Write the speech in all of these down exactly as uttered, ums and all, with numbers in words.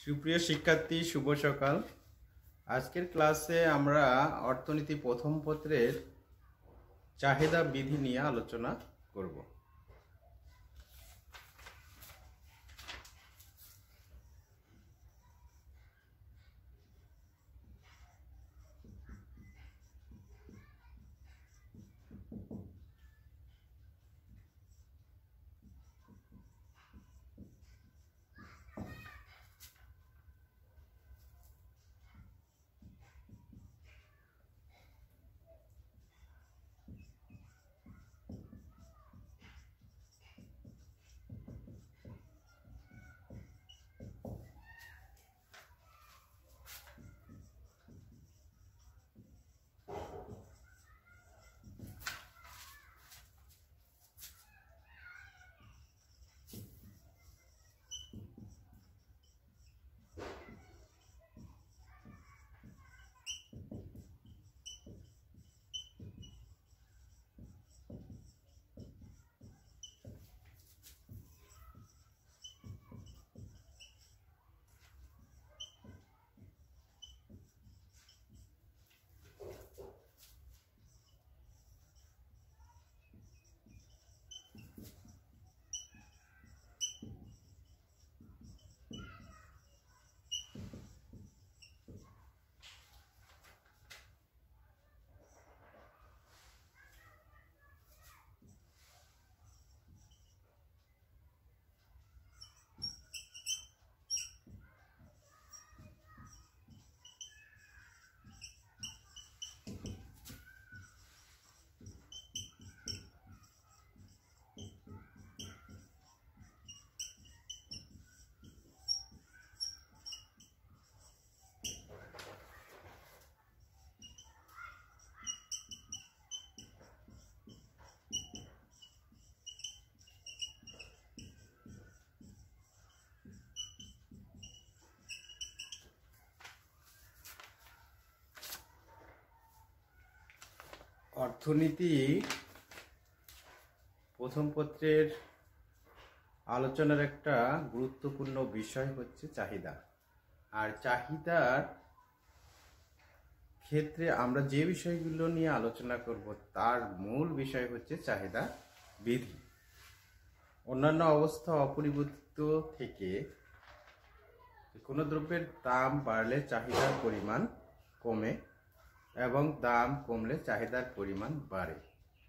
সুপ্রিয় শিক্ষার্থী, শুভ সকাল। আজকের ক্লাসে আমরা অর্থনীতি প্রথম পত্রের চাহিদা বিধি নিয়ে আলোচনা করব। অর্থনীতি প্রথম পত্রের আলোচনার একটা গুরুত্বপূর্ণ বিষয় হচ্ছে চাহিদা। আর চাহিদার ক্ষেত্রে আমরা যে বিষয়গুলো নিয়ে আলোচনা করব তার মূল বিষয় হচ্ছে চাহিদা বিধি। অন্যান্য অবস্থা অপরিবর্তিত থেকে কোনো দ্রব্যের দাম বাড়লে চাহিদার পরিমাণ কমে এবং দাম কমলে চাহিদার পরিমাণ বাড়ে।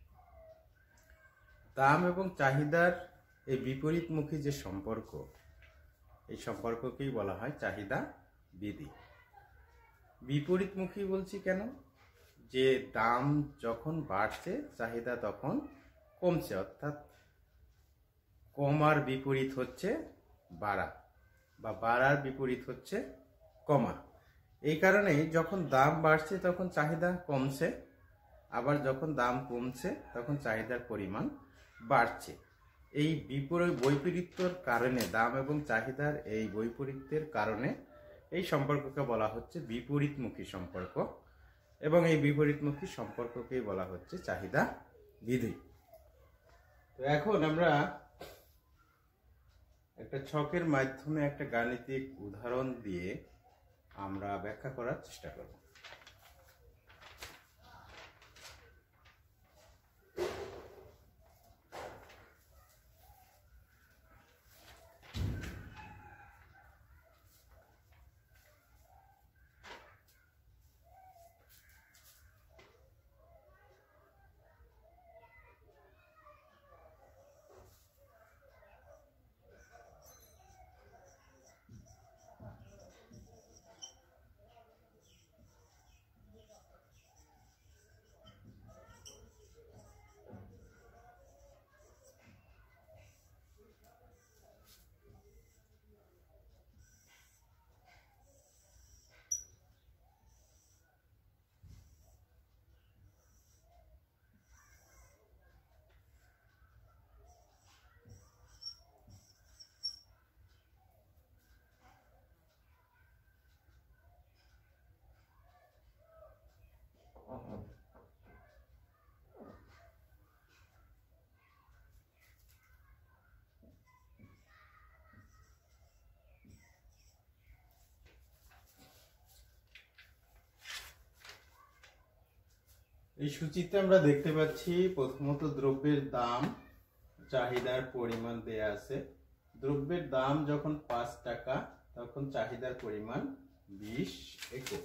দাম এবং চাহিদার এই বিপরীতমুখী যে সম্পর্ক, এই সম্পর্ককেই বলা হয় চাহিদা বিধি। বিপরীতমুখী বলছি কেন? যে দাম যখন বাড়ছে চাহিদা তখন কমছে, অর্থাৎ কমার বিপরীত হচ্ছে বাড়া বা বাড়ার বিপরীত হচ্ছে কমা। এই কারণে যখন দাম বাড়ছে তখন চাহিদা কমছে, আবার যখন দাম কমছে তখন চাহিদার পরিমাণ বাড়ছে। এই বিপরীত বৈপরীত্যের কারণে, দাম এবং চাহিদার এই বৈপরীত্যের কারণে এই সম্পর্ককে বলা হচ্ছে বিপরীতমুখী সম্পর্ক, এবং এই বিপরীতমুখী সম্পর্ককেই বলা হচ্ছে চাহিদা বিধি। তো এখন আমরা একটা ছকের মাধ্যমে একটা গাণিতিক উদাহরণ দিয়ে আমরা ব্যাখ্যা করার চেষ্টা করব। এই সূচিতে আমরা দেখতে পাচ্ছি প্রথমত দ্রব্যের দাম, চাহিদার পরিমাণ দেয়া আছে। দ্রব্যের দাম যখন পাঁচ টাকা তখন চাহিদার পরিমাণ বিশ একক।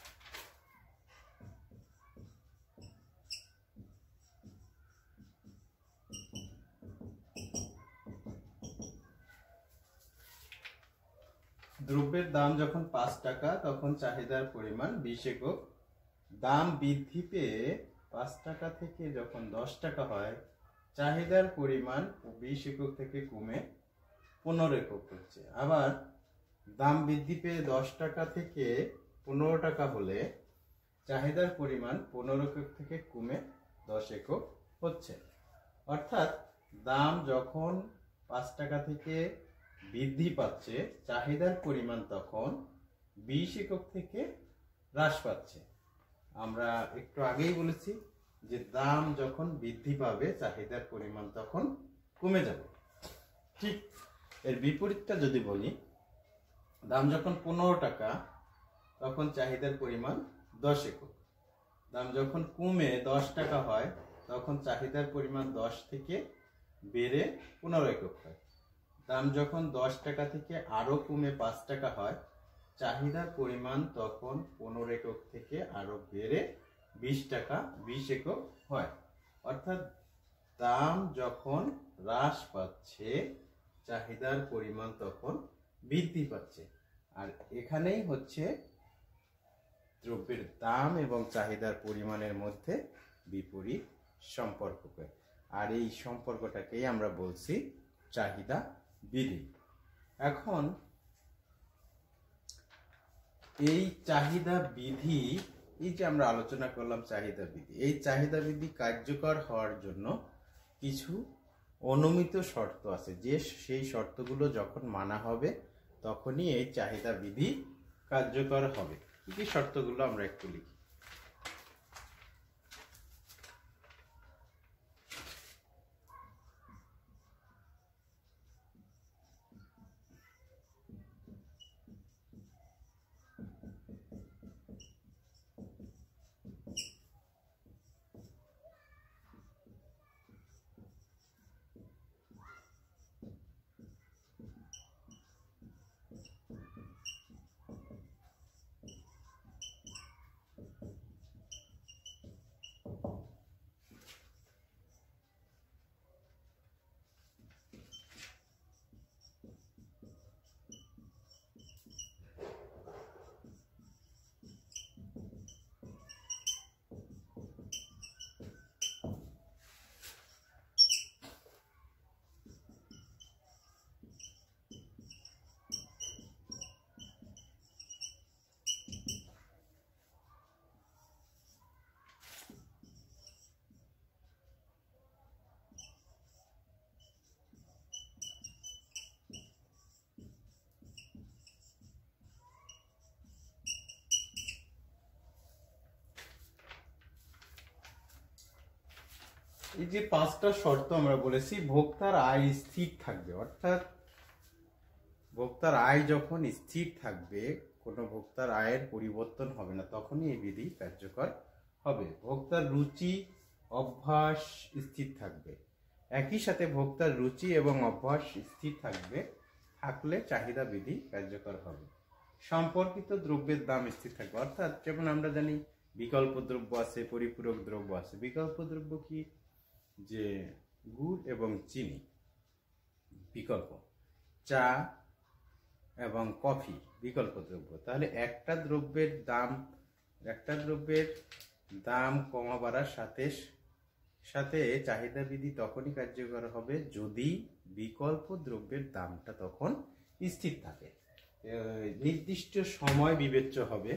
দ্রব্যের দাম যখন পাঁচ টাকা তখন চাহিদার পরিমাণ বিশ একক। দাম বৃদ্ধি পেয়ে পাঁচ টাকা থেকে যখন দশ টাকা হয়, চাহিদার পরিমাণ বিশ একক থেকে কমে পনেরো একক হচ্ছে। আবার দাম বৃদ্ধি পেয়ে দশ টাকা থেকে পনেরো টাকা হলে চাহিদার পরিমাণ পনেরো একক থেকে কমে দশ একক হচ্ছে। অর্থাৎ দাম যখন পাঁচ টাকা থেকে বৃদ্ধি পাচ্ছে, চাহিদার পরিমাণ তখন বিশ একক থেকে হ্রাস পাচ্ছে। আমরা একটু আগেই বলেছি যে দাম যখন বৃদ্ধি পাবে, চাহিদার পরিমাণ তখন কমে যাবে। ঠিক এর বিপরীতটা যদি বলি, দাম যখন পনেরো টাকা তখন চাহিদার পরিমাণ দশ একক। দাম যখন কমে দশ টাকা হয় তখন চাহিদার পরিমাণ দশ থেকে বেড়ে পনেরো একক হয়। দাম যখন দশ টাকা থেকে আরো কমে পাঁচ টাকা হয়, চাহিদার পরিমাণ তখন পনেরো একক থেকে আরো বেড়ে বিশ টাকা বিশ একক হয়। অর্থাৎ দাম যখন হ্রাস পাচ্ছে, চাহিদার পরিমাণ তখন বৃদ্ধি পাচ্ছে। আর এখানেই হচ্ছে দ্রব্যের দাম এবং চাহিদার পরিমাণের মধ্যে বিপরীত সম্পর্ক। আর এই সম্পর্কটাকেই আমরা বলছি চাহিদা বিধি। এখন এই চাহিদা বিধি, এই যে আমরা আলোচনা করলাম চাহিদা বিধি, এই চাহিদা বিধি কার্যকর হওয়ার জন্য কিছু অনুমিত শর্ত আছে, যে সেই শর্তগুলো যখন মানা হবে তখনই এই চাহিদা বিধি কার্যকর হবে। কি কি শর্তগুলো আমরা একটু লিখি। এই যে পাঁচটা শর্ত আমরা বলেছি, ভোক্তার আয় স্থির থাকবে। অর্থাৎ ভোক্তার আয় যখন স্থির থাকবে, কোনো ভোক্তার আয়ের পরিবর্তন হবে না, তখনই এই বিধি কার্যকর হবে। ভোক্তার রুচি অভ্যাস স্থির থাকবে। একই সাথে ভোক্তার রুচি এবং অভ্যাস স্থির থাকবে, থাকলে চাহিদা বিধি কার্যকর হবে। সম্পর্কিত দ্রব্যের দাম স্থির থাকবে। অর্থাৎ যেমন আমরা জানি বিকল্প দ্রব্য আছে, পরিপূরক দ্রব্য আছে। বিকল্প দ্রব্য কি? যে গুড় এবং চিনি বিকল্প, চা এবং কফি বিকল্প দ্রব্য। তাহলে একটা দ্রব্যের দাম একটা দ্রব্যের দাম কমা বাড়ার সাথে সাথে চাহিদা বিধি তখনই কার্যকর হবে যদি বিকল্প দ্রব্যের দামটা তখন স্থির থাকে, নির্দিষ্ট সময় বিবেচ্য হবে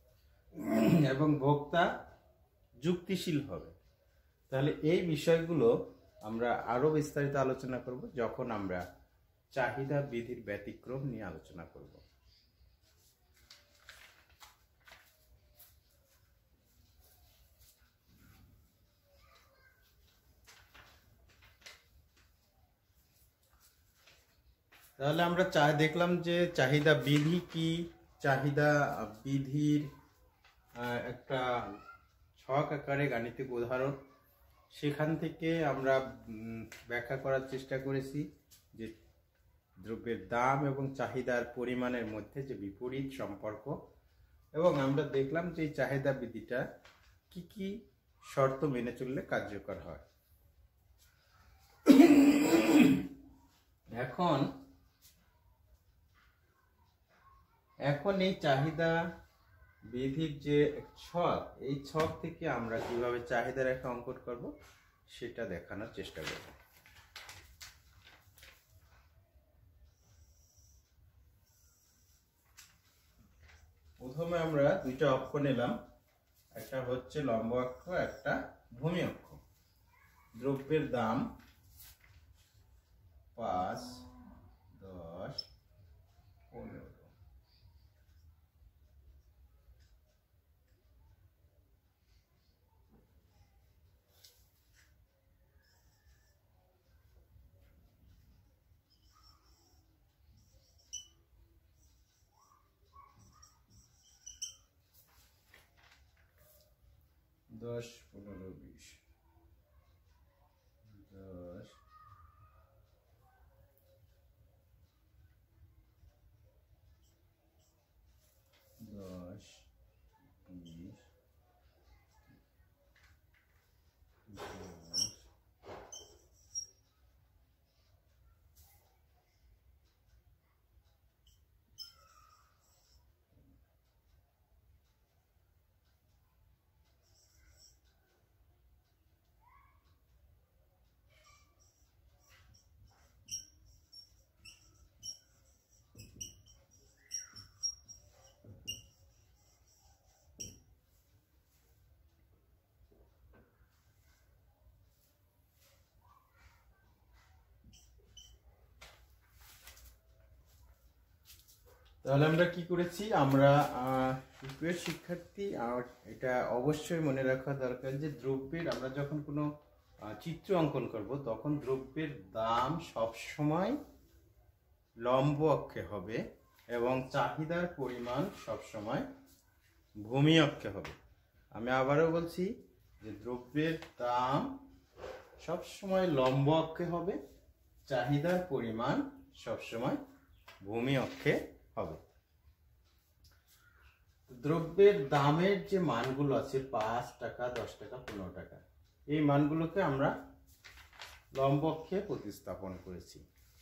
এবং ভোক্তা যুক্তিশীল হবে। তাহলে এই বিষয়গুলো আমরা আরো বিস্তারিত আলোচনা করব যখন আমরা চাহিদা বিধির ব্যতিক্রম নিয়ে আলোচনা করব। তাহলে আমরা চা দেখলাম যে চাহিদা বিধি কি, চাহিদা বিধির একটা ছক আকারে গাণিতিক উদাহরণ, সেখান থেকে আমরা ব্যাখ্যা করার চেষ্টা করেছি যে দ্রব্যের দাম এবং চাহিদার পরিমাণের মধ্যে যে বিপরীত সম্পর্ক, এবং আমরা দেখলাম যে এই চাহিদা বিধিটা কি কি শর্ত মেনে চললে কার্যকর হয়। এখন এখন এই চাহিদা বিধির যে ছক, এই ছক থেকে আমরা কিভাবে চাহিদা রেখা অঙ্কন করব সেটা দেখানোর চেষ্টা করব। প্রথমে আমরা দুইটা অক্ষ নিলাম, একটা হচ্ছে লম্ব অক্ষ, একটা ভূমি অক্ষ। দ্রব্যের দাম পাঁচ, দশ, পনেরো। দশ, পনেরো, বিশ, দশ, দশ, বিশ, দশ, তাহলে আমরা কি করেছি, আমরা প্রিয় শিক্ষার্থী এটা অবশ্যই মনে রাখা দরকার যে দ্রব্যের, আমরা যখন কোনো চিত্র অঙ্কন করব তখন দ্রব্যের দাম সব সময় লম্ব অক্ষে হবে এবং চাহিদার পরিমাণ সব সময় ভূমি অক্ষে হবে। আমি আবারও বলছি যে দ্রব্যের দাম সব সময় লম্ব অক্ষে হবে, চাহিদার পরিমাণ সব সময় ভূমি অক্ষে হবে। দ্রব্যের দামের যে মানগুলো আছে পাঁচ টাকা, দশ টাকা, পনেরো টাকা, এই মানগুলোকে আমরা লম্ব অক্ষে প্রতিস্থাপন করেছি।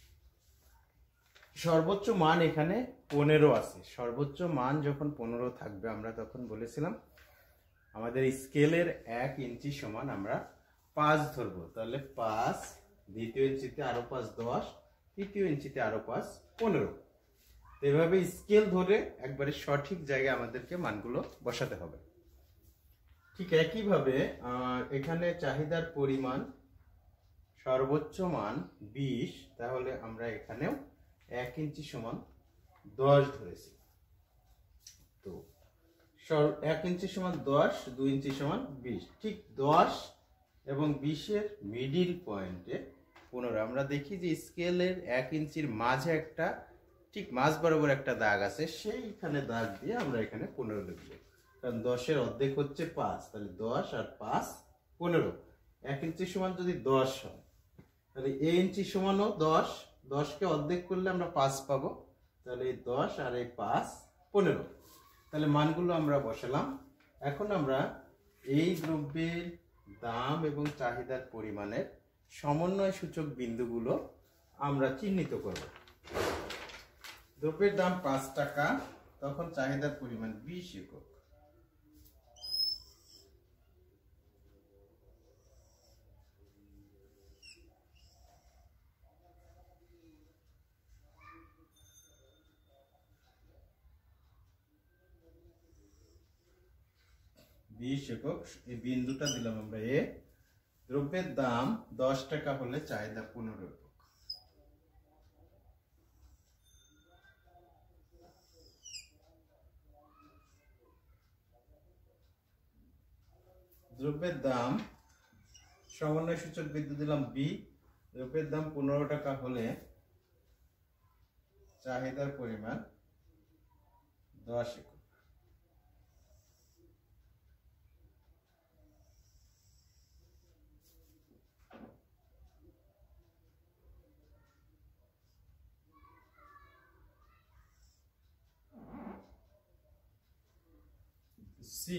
সর্বোচ্চ মান এখানে পনেরো আছে। সর্বোচ্চ মান যখন পনেরো থাকবে, আমরা তখন বলেছিলাম আমাদের স্কেলের এক ইঞ্চি সমান আমরা পাঁচ ধরবো। তাহলে পাঁচ, দ্বিতীয় ইঞ্চিতে আরো পাঁচ দশ, তৃতীয় ইঞ্চিতে আরো পাঁচ পনেরো। এভাবে স্কেল ধরে একবারে সঠিক জায়গায় আমাদেরকে মানগুলো বসাতে হবে। ঠিক একইভাবে এখানে চাহিদার পরিমাণ সর্বোচ্চ মান বিশ, তাহলে আমরা এখানেও এক ইঞ্চি সমান দশ ধরেছি। তো এক ইঞ্চি সমান দশ, দুই ইঞ্চি সমান বিশ। ঠিক দশ এবং বিশের মিডিল পয়েন্টে পনেরো। আমরা দেখি যে স্কেলের এক ইঞ্চির মাঝে একটা ঠিক মাঝ বরাবর একটা দাগ আছে, সেইখানে দাগ দিয়ে আমরা এখানে পনেরো লিখবো, কারণ দশের অর্ধেক হচ্ছে পাঁচ। তাহলে দশ আর পাঁচ পনেরো। এক ইঞ্চি সমান যদি দশ হয়, তাহলে এই ইঞ্চি সমানও দশ, দশকে অর্ধেক করলে আমরা পাঁচ পাবো। তাহলে এই দশ আর এই পাঁচ পনেরো। তাহলে মানগুলো আমরা বসালাম। এখন আমরা এই দ্রব্যের দাম এবং চাহিদার পরিমাণের সমন্বয় সূচক বিন্দুগুলো আমরা চিহ্নিত করব। দ্রব্যের দাম পাঁচ টাকা, তখন চাহিদার পরিমাণ বিশ একক। বিশ একক, এই বিন্দুটা দিলাম আমরা এ। দ্রব্যের দাম দশ টাকা হলে চাহিদা পনেরো একক। দ্রব্যের দাম সমন্বয় সূচক বিন্দু দিলাম বি। দ্রব্যের দাম পনেরো টাকা হলে চাহিদার পরিমাণ দশ একক। সি।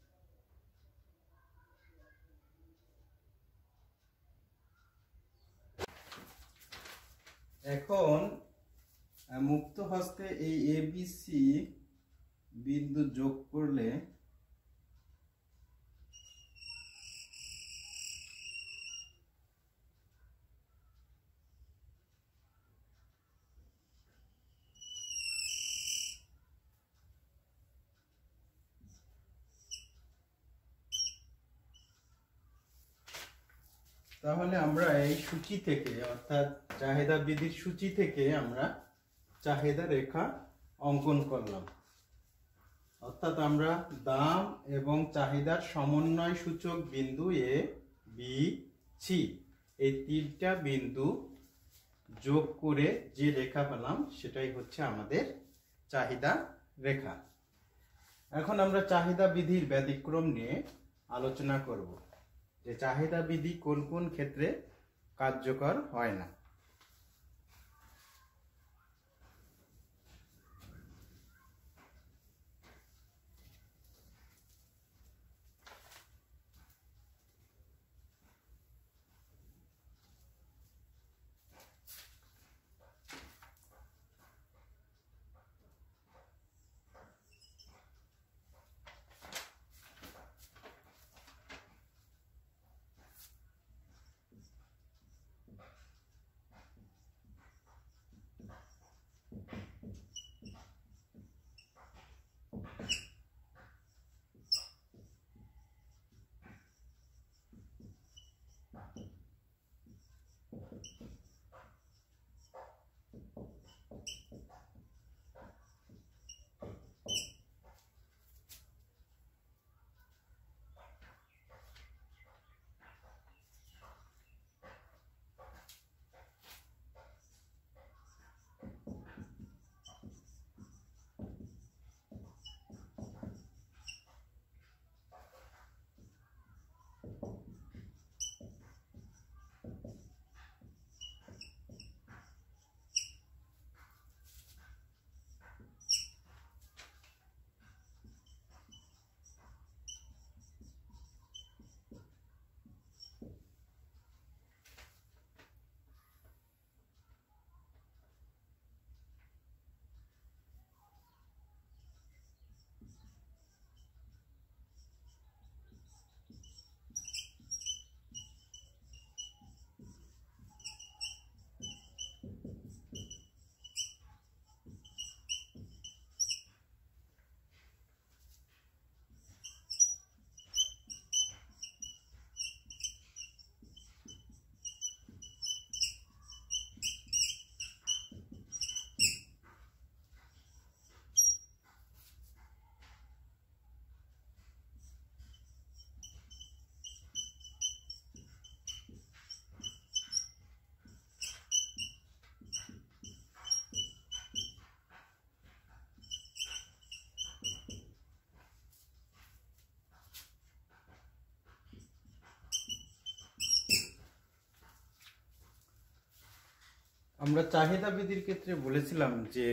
এখন মুক্ত হস্তে এই এ বি সি বিন্দু যোগ করলে তাহলে আমরা এই সূচি থেকে অর্থাৎ চাহিদা বিধির সূচি থেকে আমরা চাহিদা রেখা অঙ্কন করলাম। অর্থাৎ আমরা দাম এবং চাহিদার সমন্বয় সূচক বিন্দু এ বি সি এই তিনটা বিন্দু যোগ করে যে রেখা পেলাম সেটাই হচ্ছে আমাদের চাহিদা রেখা। এখন আমরা চাহিদা বিধির ব্যতিক্রম নিয়ে আলোচনা করব যে চাহিদা বিধি কোন কোন ক্ষেত্রে কার্যকর হয় না। আমরা চাহিদা বিধির ক্ষেত্রে বলেছিলাম যে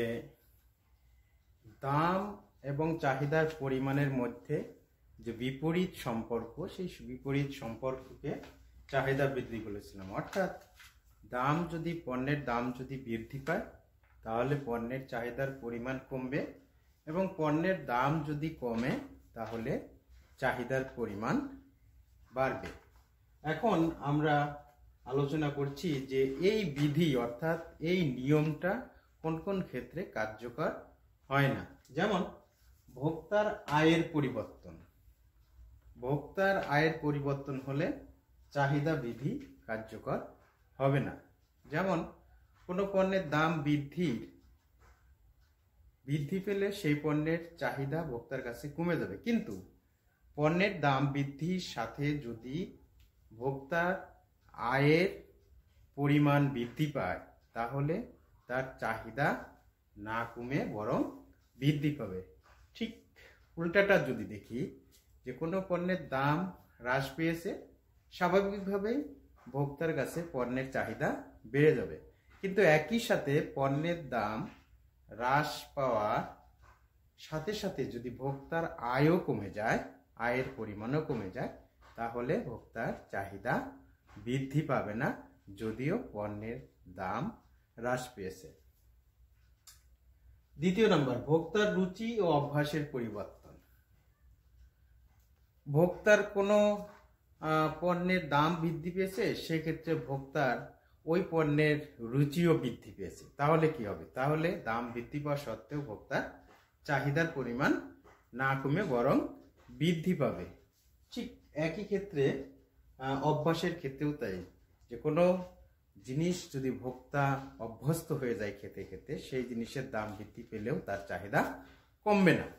দাম এবং চাহিদার পরিমাণের মধ্যে যে বিপরীত সম্পর্ক, সেই বিপরীত সম্পর্ককে চাহিদা বৃদ্ধি বলেছিলাম। অর্থাৎ দাম যদি পণ্যের দাম যদি বৃদ্ধি পায় তাহলে পণ্যের চাহিদার পরিমাণ কমবে, এবং পণ্যের দাম যদি কমে তাহলে চাহিদার পরিমাণ বাড়বে। এখন আমরা আলোচনা করছি যে এই বিধি অর্থাৎ এই নিয়মটা কোন কোন ক্ষেত্রে কার্যকর হয় না। যেমন ভোক্তার আয়ের পরিবর্তন, ভোক্তার আয়ের পরিবর্তন হলে চাহিদা বিধি কার্যকর হবে না। যেমন কোনো পণ্যের দাম বৃদ্ধির বৃদ্ধি পেলে সেই পণ্যের চাহিদা ভোক্তার কাছে কমে যাবে, কিন্তু পণ্যের দাম বৃদ্ধির সাথে যদি ভোক্তার আয়ের পরিমাণ বৃদ্ধি পায় তাহলে তার চাহিদা না কমে বরং বৃদ্ধি পাবে। ঠিক উল্টাটা যদি দেখি যে কোনো পণ্যের দাম হ্রাস পেয়েছে, স্বাভাবিকভাবেই ভোক্তার কাছে পণ্যের চাহিদা বেড়ে যাবে, কিন্তু একই সাথে পণ্যের দাম হ্রাস পাওয়া সাথে সাথে যদি ভোক্তার আয়ও কমে যায়, আয়ের পরিমাণও কমে যায়, তাহলে ভোক্তার চাহিদা বৃদ্ধি পাবে না, যদিও পণ্যের দাম হ্রাস পেয়েছে। দ্বিতীয় নম্বর, ভোক্তার রুচি ও অভ্যাসের পরিবর্তন। ভোক্তার কোনো পণ্যের দাম বৃদ্ধি পেয়েছে, সেক্ষেত্রে ভোক্তার ওই পণ্যের রুচিও বৃদ্ধি পেয়েছে, তাহলে কি হবে? তাহলে দাম বৃদ্ধি পাওয়া সত্ত্বেও ভোক্তার চাহিদার পরিমাণ না কমে বরং বৃদ্ধি পাবে। ঠিক একই ক্ষেত্রে অভ্যাসের ক্ষেত্রেও তাই, যে কোনো জিনিস যদি ভোক্তা অভ্যস্ত হয়ে যায় খেতে খেতে, সেই জিনিসের দাম বৃদ্ধি পেলেও তার চাহিদা কমবে না।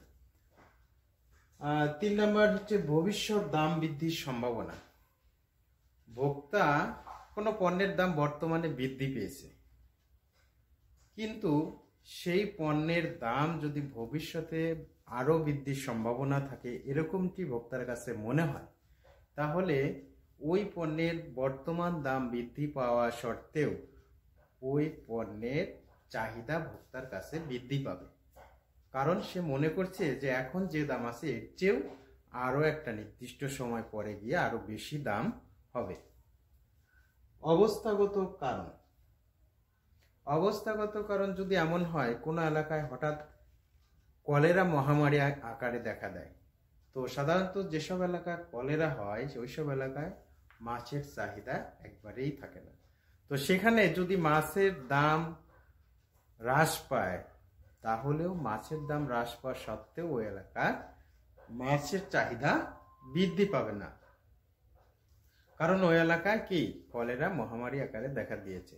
তিন নম্বর হচ্ছে ভবিষ্যৎ দাম বৃদ্ধির সম্ভাবনা। ভোক্তা কোনো পণ্যের দাম বর্তমানে বৃদ্ধি পেয়েছে, কিন্তু সেই পণ্যের দাম যদি ভবিষ্যতে আরো বৃদ্ধির সম্ভাবনা থাকে, এরকমটি ভোক্তার কাছে মনে হয়, তাহলে ওই পণ্যের বর্তমান দাম বৃদ্ধি পাওয়া সত্ত্বেও ওই পণ্যের চাহিদা ভোক্তার কাছে বৃদ্ধি পাবে, কারণ সে মনে করছে যে এখন যে দাম আছে এর চেয়েও আরো একটা নির্দিষ্ট সময় পরে গিয়ে আরো বেশি দাম হবে। অবস্থাগত কারণ। অবস্থাগত কারণ যদি এমন হয়, কোনো এলাকায় হঠাৎ কলেরা মহামারী আকারে দেখা দেয়, তো সাধারণত যেসব এলাকায় কলেরা হয় ওইসব এলাকায় মাছের চাহিদা একবারেই থাকে না। তো সেখানে যদি মাছের দাম হ্রাস পায়, তাহলেও মাছের দাম হ্রাস পাওয়া সত্ত্বেও ওই এলাকায় মাছের চাহিদা বৃদ্ধি পাবে না, কারণ ওই এলাকায় কি কলেরা মহামারী আকারে দেখা দিয়েছে।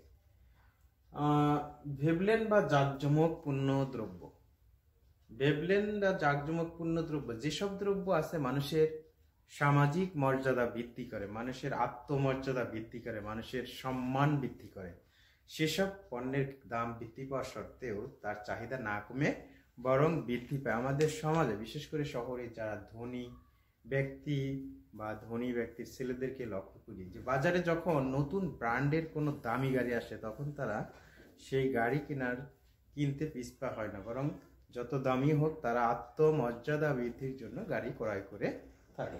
ভেবলেন বা জাঁকজমকপূর্ণ দ্রব্য। ভেবলেন বা জাঁকজমকপূর্ণ দ্রব্য যেসব দ্রব্য আছে মানুষের সামাজিক মর্যাদা বৃদ্ধি করে, মানুষের আত্মমর্যাদা বৃদ্ধি করে, মানুষের সম্মান বৃদ্ধি করে, সেসব পণ্যের দাম বৃদ্ধি পাওয়া সত্ত্বেও তার চাহিদা না কমে বরং বৃদ্ধি পায়। আমাদের সমাজে বিশেষ করে শহরে যারা ধনী ব্যক্তি বা ধনী ব্যক্তির ছেলেদেরকে লক্ষ্য করি, যে বাজারে যখন নতুন ব্র্যান্ডের কোনো দামি গাড়ি আসে, তখন তারা সেই গাড়ি কেনার কিনতে পিছপা হয় না, বরং যত দামি হোক তারা আত্মমর্যাদা বৃদ্ধির জন্য গাড়ি ক্রয় করে থাকে।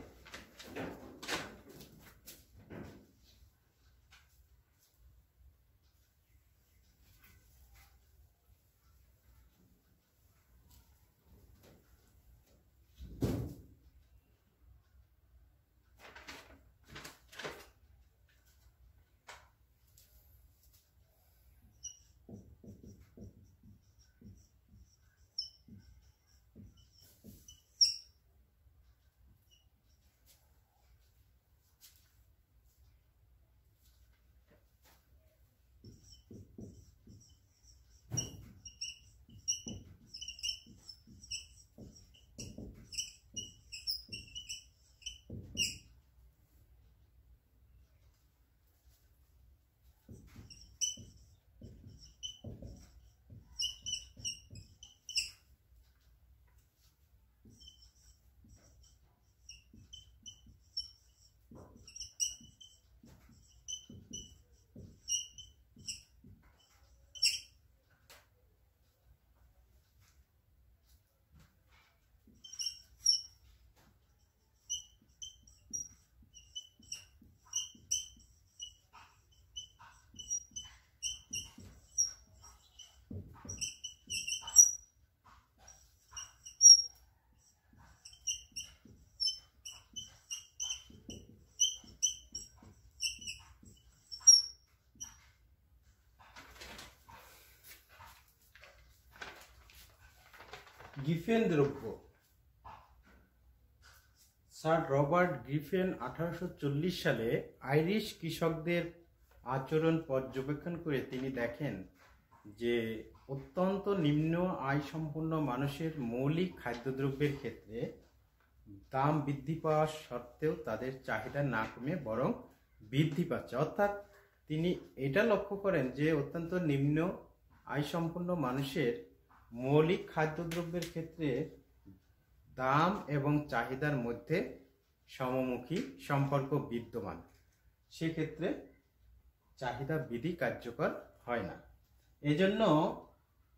গ্রিফেন দ্রব্য। স্যার রবার্ট গ্রিফেন আঠারোশো চল্লিশ সালে আইরিশ কৃষকদের আচরণ পর্যবেক্ষণ করে তিনি দেখেন যে অত্যন্ত নিম্ন আয় সম্পন্ন মানুষের মৌলিক খাদ্যদ্রব্যের ক্ষেত্রে দাম বৃদ্ধি পাওয়া সত্ত্বেও তাদের চাহিদা না কমে বরং বৃদ্ধি পাচ্ছে। অর্থাৎ তিনি এটা লক্ষ্য করেন যে অত্যন্ত নিম্ন আয় সম্পন্ন মানুষের মৌলিক খাদ্যদ্রব্যের ক্ষেত্রে দাম এবং চাহিদার মধ্যে সমমুখী সম্পর্ক বিদ্যমান, সেক্ষেত্রে চাহিদা বৃদ্ধি কার্যকর হয় না। এজন্য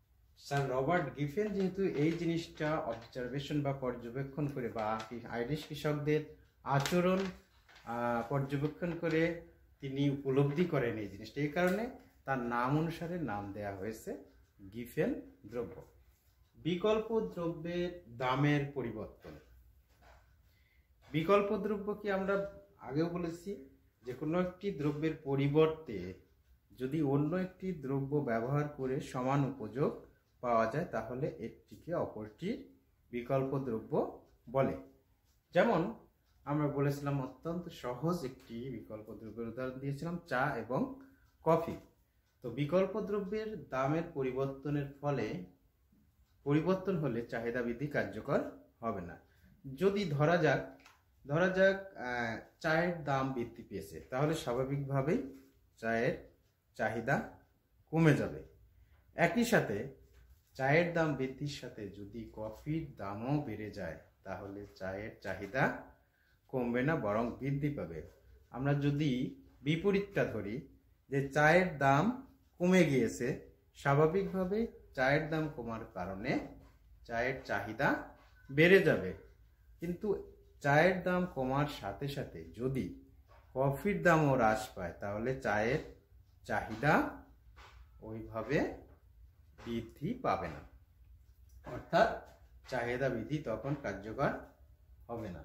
স্যার রবার্ট গিফেন যেহেতু এই জিনিসটা অবজারভেশন বা পর্যবেক্ষণ করে বা আইরিশ কৃষকদের আচরণ পর্যবেক্ষণ করে তিনি উপলব্ধি করেন এই জিনিসটা, এই কারণে তার নাম অনুসারে নাম দেয়া হয়েছে গিফেন দ্রব্য। বিকল্প দ্রব্যের দামের পরিবর্তন। বিকল্প দ্রব্য কি আমরা আগেও বলেছি, যে কোনো একটি দ্রব্যের পরিবর্তে যদি অন্য একটি দ্রব্য ব্যবহার করে সমান উপযোগ পাওয়া যায় তাহলে একটিকে অপরটির বিকল্প দ্রব্য বলে। যেমন আমরা বলেছিলাম অত্যন্ত সহজ একটি বিকল্প দ্রব্যের উদাহরণ দিয়েছিলাম চা এবং কফি। তো বিকল্প দ্রব্যের দামের পরিবর্তনের ফলে পরিবর্তন হলে চাহিদা বৃদ্ধি কার্যকর হবে না। যদি ধরা যাক ধরা যাক চায়ের দাম বৃদ্ধি পেয়েছে, তাহলে স্বাভাবিকভাবেই চায়ের চাহিদা কমে যাবে। একই সাথে চায়ের দাম বৃদ্ধির সাথে যদি কফির দামও বেড়ে যায় তাহলে চায়ের চাহিদা কমবে না, বরং বৃদ্ধি পাবে। আমরা যদি বিপরীতটা ধরি যে চায়ের দাম কমে গিয়েছে, স্বাভাবিকভাবে চায়ের দাম কমার কারণে চায়ের চাহিদা বেড়ে যাবে। কিন্তু চায়ের দাম কমার সাথে সাথে যদি কফির দামও হ্রাস পায় তাহলে চায়ের চাহিদা ওইভাবে বৃদ্ধি পাবে না, অর্থাৎ চাহিদা বৃদ্ধি তখন কার্যকর হবে না।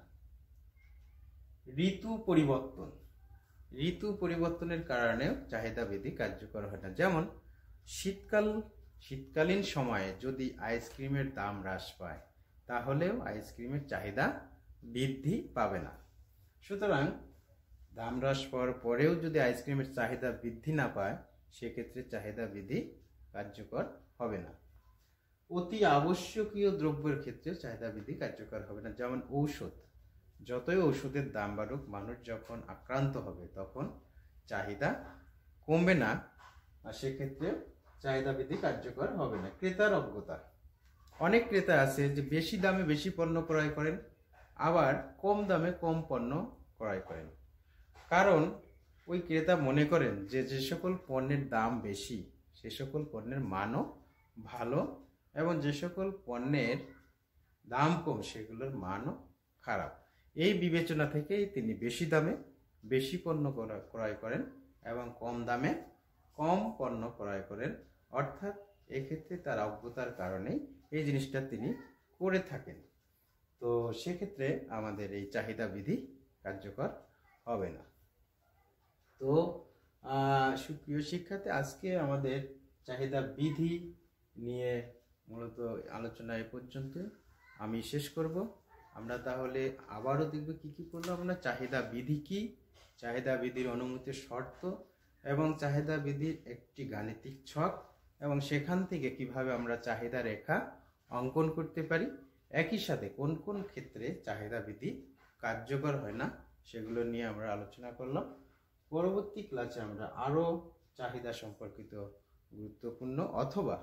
ঋতু পরিবর্তন। ঋতু পরিবর্তনের কারণেও চাহিদা বৃদ্ধি কার্যকর হয় না। যেমন শীতকাল শীতকালীন সময়ে যদি আইসক্রিমের দাম হ্রাস পায় তাহলেও আইসক্রিমের চাহিদা বৃদ্ধি পাবে না। সুতরাং দাম হ্রাস পাওয়ার পরেও যদি আইসক্রিমের চাহিদা বৃদ্ধি না পায় সেক্ষেত্রে চাহিদা বৃদ্ধি কার্যকর হবে না। অতি আবশ্যকীয় দ্রব্যের ক্ষেত্রে চাহিদা বৃদ্ধি কার্যকর হবে না। যেমন ঔষধ, যতই ঔষধের দাম বাড়ুক মানুষ যখন আক্রান্ত হবে তখন চাহিদা কমবে না, আর সেক্ষেত্রে চাহিদা বৃদ্ধি কার্যকর হবে না। ক্রেতার অজ্ঞতা। অনেক ক্রেতা আছে যে বেশি দামে বেশি পণ্য ক্রয় করেন, আবার কম দামে কম পণ্য ক্রয় করেন। কারণ ওই ক্রেতা মনে করেন যে যে সকল পণ্যের দাম বেশি সে সকল পণ্যের মানও ভালো, এবং যে সকল পণ্যের দাম কম সেগুলোর মানও খারাপ। এই বিবেচনা থেকেই তিনি বেশি দামে বেশি পণ্য ক্রয় করেন এবং কম দামে কম পণ্য ক্রয় করেন। অর্থাৎ এক্ষেত্রে তার অজ্ঞতার কারণেই এই জিনিসটা তিনি করে থাকেন। তো সেক্ষেত্রে আমাদের এই চাহিদা বৃদ্ধি কার্যকর হবে না। তো সুপ্রিয় শিক্ষার্থী, আজকে আমাদের চাহিদা বৃদ্ধি নিয়ে মূলত আলোচনা এ পর্যন্ত আমি শেষ করব। আমরা তাহলে আবারও দেখব কি কি করলাম আমরা। চাহিদা বৃদ্ধি কি, চাহিদা বৃদ্ধির অনুমতির শর্ত এবং চাহিদা বৃদ্ধির একটি গাণিতিক ছক, এবং সেখান থেকে কিভাবে আমরা চাহিদা রেখা অঙ্কন করতে পারি। একই সাথে কোন কোন ক্ষেত্রে চাহিদা বৃদ্ধি কার্যকর হয় না সেগুলো নিয়ে আমরা আলোচনা করলাম। পরবর্তী ক্লাসে আমরা আরও চাহিদা সম্পর্কিত গুরুত্বপূর্ণ অথবা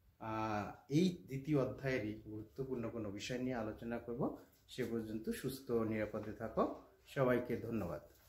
এই দ্বিতীয় অধ্যায়েরই গুরুত্বপূর্ণ কোনো বিষয় নিয়ে আলোচনা করব। সে পর্যন্ত সুস্থ ও নিরাপদে থাকো। সবাইকে ধন্যবাদ।